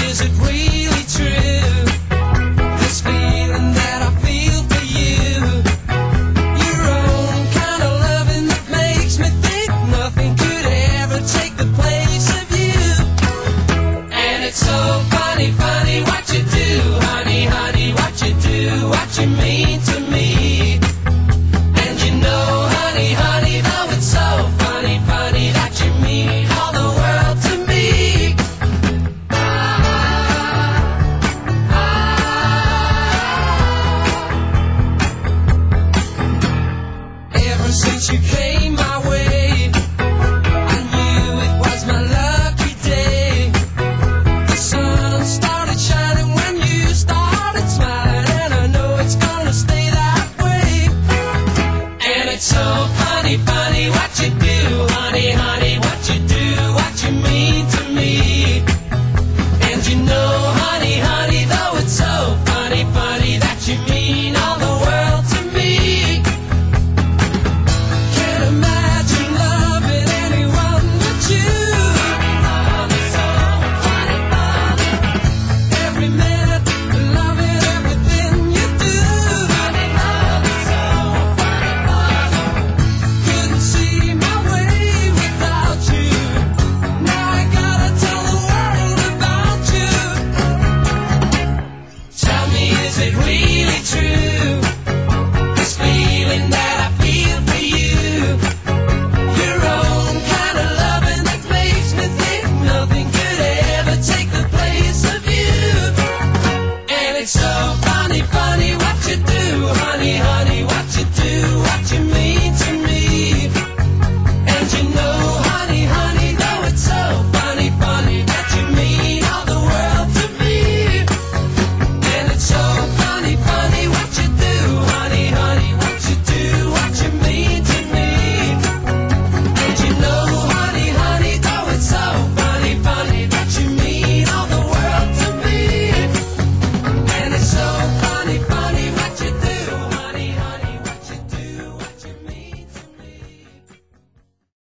is it really true? This feeling that I feel for you, your own kind of loving that makes me think nothing could ever take the place of you. And it's so